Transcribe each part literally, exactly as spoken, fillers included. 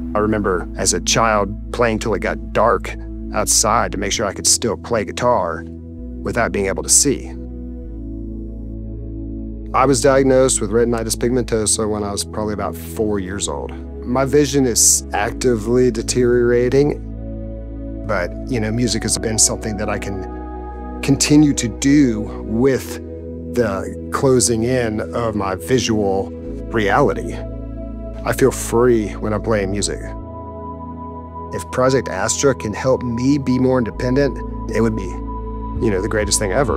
I remember as a child playing till it got dark outside to make sure I could still play guitar without being able to see. I was diagnosed with retinitis pigmentosa when I was probably about four years old. My vision is actively deteriorating, but you know, music has been something that I can continue to do with the closing in of my visual reality. I feel free when I'm playing music. If Project Astra can help me be more independent, it would be, you know, the greatest thing ever.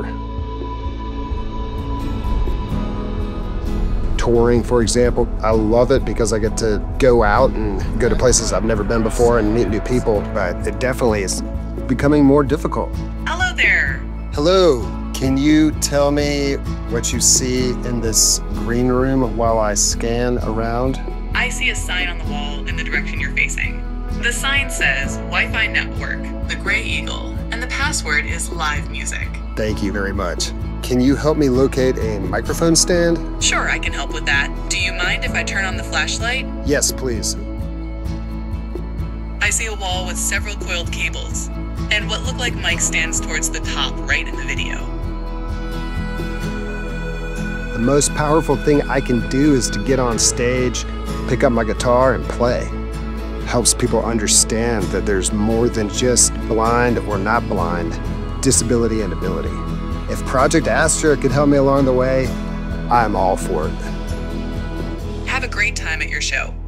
Touring, for example, I love it because I get to go out and go to places I've never been before and meet new people, but it definitely is becoming more difficult. Hello there. Hello. Can you tell me what you see in this green room while I scan around? I see a sign on the wall in the direction you're facing. The sign says Wi-Fi network, the Gray Eagle, and the password is live music. Thank you very much. Can you help me locate a microphone stand? Sure, I can help with that. Do you mind if I turn on the flashlight? Yes, please. I see a wall with several coiled cables, and what look like mic stands towards the top right in the video. The most powerful thing I can do is to get on stage, pick up my guitar, and play. Helps people understand that there's more than just blind or not blind, disability and ability. If Project Astra could help me along the way, I'm all for it. Have a great time at your show.